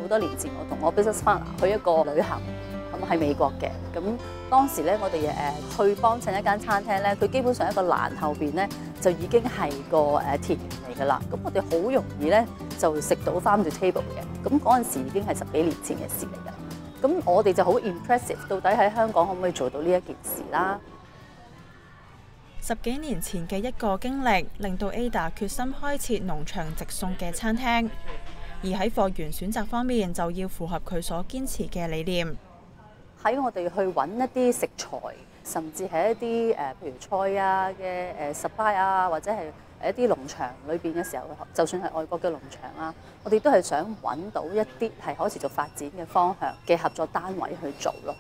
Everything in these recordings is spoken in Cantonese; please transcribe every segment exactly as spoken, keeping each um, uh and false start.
多年前，我同我 business partner 去一個旅行，咁喺美國嘅。咁當時咧，我哋誒去幫襯一間餐廳咧，佢基本上一個欄後邊咧就已經係個誒田園嚟㗎啦。咁我哋好容易咧就食到 farm to table 嘅。咁嗰陣時已經係十幾年前嘅事嚟㗎。咁我哋就好 impressive，到底喺香港可唔可以做到呢一件事啦？ 十幾年前嘅一個經歷，令到 Ada 決心開設農場直送嘅餐廳，而喺貨源選擇方面就要符合佢所堅持嘅理念。 喺我哋去揾一啲食材，甚至係一啲誒，譬如菜啊嘅誒 supply 啊，或者係一啲農場裏邊嘅時候，就算係外國嘅農場啊，我哋都係想揾到一啲係可持續發展嘅方向嘅合作單位去做咯。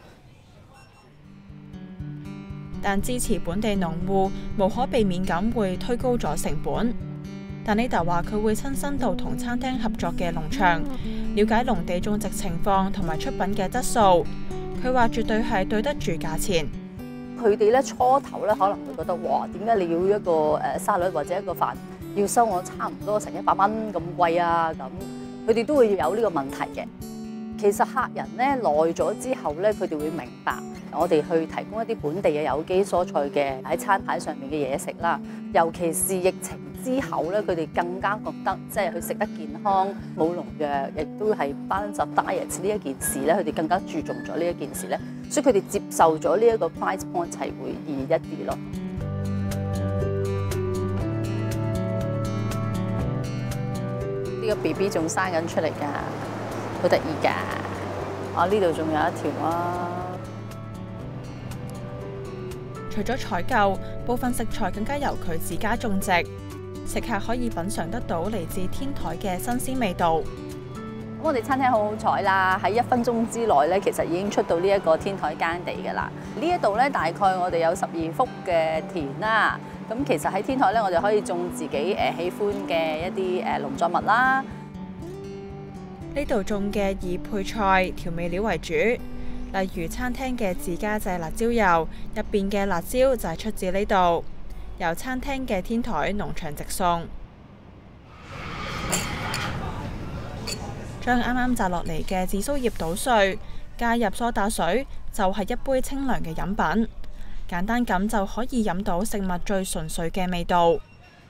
但支持本地農戶，無可避免咁會推高咗成本。但 Ada 話佢會親身到同餐廳合作嘅農場，了解農地種植情況同埋出品嘅質素。佢話絕對係對得住價錢。 佢哋咧初頭咧可能會覺得，哇，點解你要一個誒沙律或者一個飯要收我差唔多成一百蚊咁貴啊？咁佢哋都會有呢個問題嘅。其實客人咧耐咗之後咧，佢哋會明白我哋去提供一啲本地嘅有機蔬菜嘅喺餐牌上面嘅嘢食啦。尤其是疫情之後咧，佢哋更加覺得即係佢食得健康、冇農藥，亦都係 balance of diet 呢一件事咧，佢哋更加注重咗呢一件事咧，所以佢哋接受咗呢一個 price point 係會易一啲咯。呢個 B B 仲生緊出嚟㗎。好得意㗎！啊，呢度仲有一條啊。 除咗採購，部分食材更加由佢自家種植，食客可以品嚐得到嚟自天台嘅新鮮味道。 咁我哋餐廳好好彩啦，喺一分鐘之內咧，其實已經出到呢一個天台耕地㗎啦。呢一度咧，大概我哋有十二幅嘅田啦。咁其實喺天台咧，我哋可以種自己誒喜歡嘅一啲誒農作物啦。 呢度種嘅以配菜、調味料為主，例如餐廳嘅自家製辣椒油，入邊嘅辣椒就係出自呢度，由餐廳嘅天台農場直送。將啱啱摘落嚟嘅紫蘇葉搗碎，加入梳打水，就係一杯清涼嘅飲品。簡單咁就可以飲到食物最純粹嘅味道。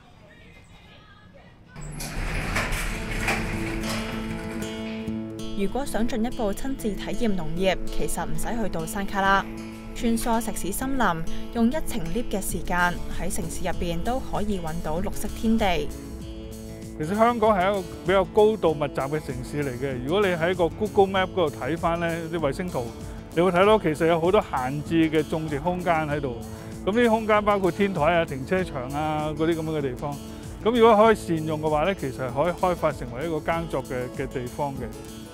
如果想進一步親自體驗農業，其實唔使去到山卡拉，穿梭石屎森林，用一程 lift 嘅時間喺城市入邊都可以揾到綠色天地。 其實香港係一個比較高度密集嘅城市嚟嘅。如果你喺個 Google Map 嗰度睇翻呢啲衛星圖，你會睇到其實有好多閒置嘅種植空間喺度。咁呢啲空間包括天台啊、停車場啊嗰啲咁樣嘅地方。咁如果可以善用嘅話呢，其實係可以開發成為一個耕作嘅嘅地方嘅。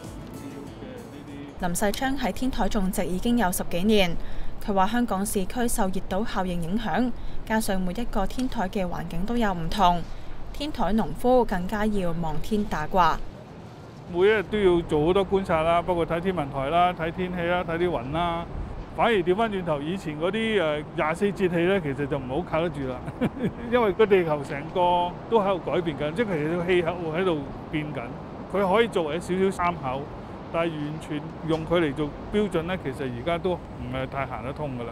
林世昌喺天台種植已經有十幾年，佢話香港市區受熱島效應影響，加上每一個天台嘅環境都有唔同，天台農夫更加要望天打卦。 每一日都要做好多觀察啦，包括睇天文台啦、睇天氣啦、睇啲雲啦。反而調翻轉頭，以前嗰啲誒廿四節氣咧，其實就唔好靠得住啦，因為個地球成個都喺度改變緊，即係其實個氣候喺度變緊。佢可以作為少少參考。但係完全用佢嚟做標準咧，其實而家都唔係太行得通㗎啦。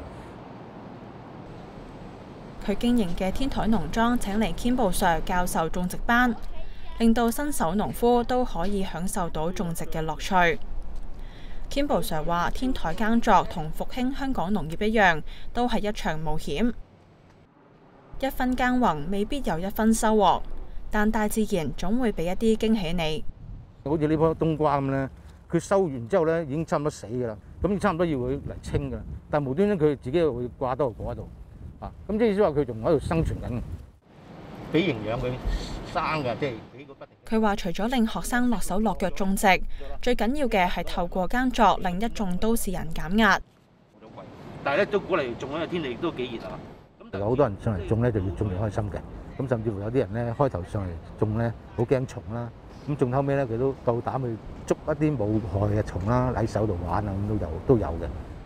佢經營嘅天台農莊請嚟 Kimball Sir 教授種植班，令到新手農夫都可以享受到種植嘅樂趣。Kimball Sir 話：天台耕作同復興香港農業一樣，都係一場冒險。一分耕耘未必有一分收穫，但大自然總會俾一啲驚喜你。 好似呢棵冬瓜咁咧。佢收完之後咧，已經差唔多死㗎啦，咁差唔多要佢嚟清㗎啦。但係無端端佢自己又會掛多個果喺度，啊，咁即係意思話佢仲喺度生存緊，俾營養佢生㗎，即係俾個不停。 佢話：除咗令學生落手落腳種植，最緊要嘅係透過耕作令一眾都市人減壓。 但係咧都鼓勵種，因為天氣都幾熱啊。有好多人上嚟種咧，就要種嚟開心嘅。咁甚至乎有啲人咧開頭上嚟種咧，好驚蟲啦。咁種後尾咧，佢都夠膽去捉一啲冇害嘅蟲啦，喺手度玩啊，咁都有都有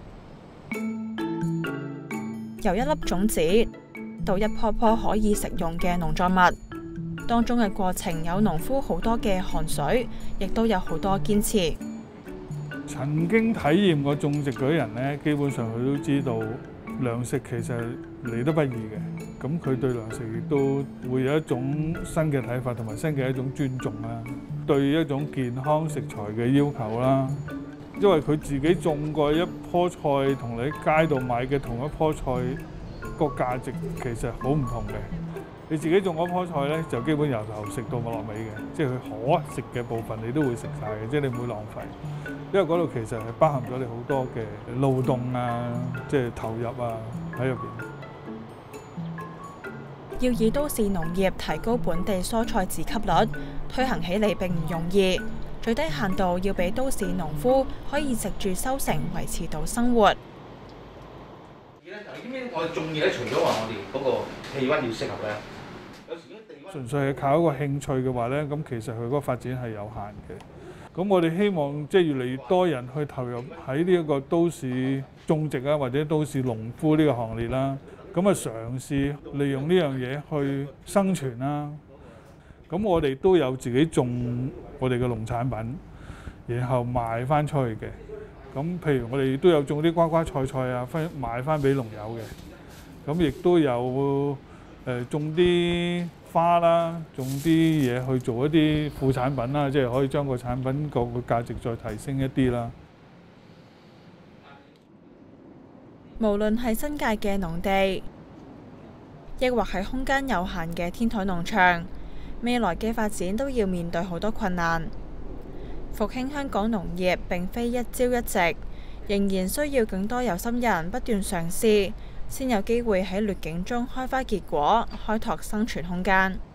嘅。 由一粒種子到一棵棵可以食用嘅農作物， 當中嘅過程有農夫好多嘅汗水，亦都有好多堅持。 曾經體驗過種植嗰啲人呢，基本上佢都知道糧食其實嚟得不易嘅。咁佢對糧食亦都會有一種新嘅睇法，同埋新嘅一種尊重啦，對一種健康食材嘅要求啦。因為佢自己種過一棵菜，同你喺街度買嘅同一棵菜個價值其實好唔同嘅。你自己種嗰棵菜呢，就基本由頭食到落尾嘅，即係佢可食嘅部分你都會食晒嘅，即係你唔會浪費。因為嗰度其實係包含咗你好多嘅勞動啊，即係投入啊喺入邊。 要以都市農業提高本地蔬菜自給率，推行起嚟並唔容易。最低限度要俾都市農夫可以藉住收成維持到生活。 我哋種嘢咧，除咗話我哋嗰個氣温要適合咧，有時啲地温純粹係靠一個興趣嘅話咧，咁其實佢嗰個發展係有限嘅。咁我哋希望即係越嚟越多人去投入喺呢一個都市種植啊，或者都市農夫呢個行列啦。咁啊嘗試利用呢樣嘢去生存啦。咁我哋都有自己種我哋嘅農產品，然後賣翻出去嘅。咁譬如我哋都有種啲瓜瓜菜菜啊，分賣翻俾農友嘅。咁亦都有誒、呃、種啲花啦，種啲嘢去做一啲副產品啦，即係可以將個產品個個價值再提升一啲啦。 無論係新界嘅農地，亦或係空間有限嘅天台農場，未來嘅發展都要面對好多困難。復興香港農業並非一朝一夕，仍然需要更多有心人不斷嘗試，先有機會喺劣境中開花結果，開拓生存空間。